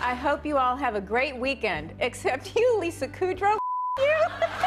I hope you all have a great weekend. Except you, Lisa Kudrow. You.